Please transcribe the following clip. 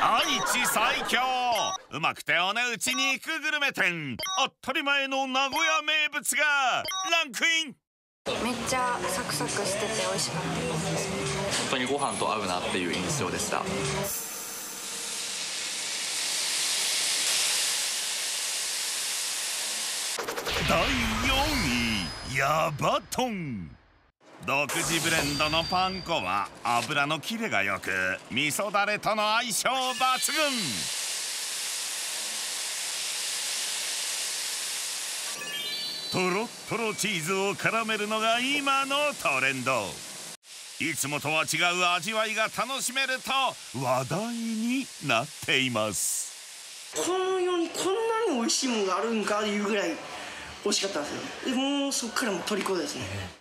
愛知最強、うまくてお値打ち肉グルメ店、当たり前の名古屋名物がランクイン。 めっちゃサクサクしてて美味しかったです。 本当にご飯と合うなっていう印象でした。 第4位、ヤバトン。独自ブレンドのパン粉は油のキレが良く、味噌だれとの相性抜群。とろっとろチーズを絡めるのが今のトレンド。いつもとは違う味わいが楽しめると話題になっています。 この世にこんなに美味しいものがあるんかいうぐらい美味しかったんですよ。でもうそっからもう虜ですね。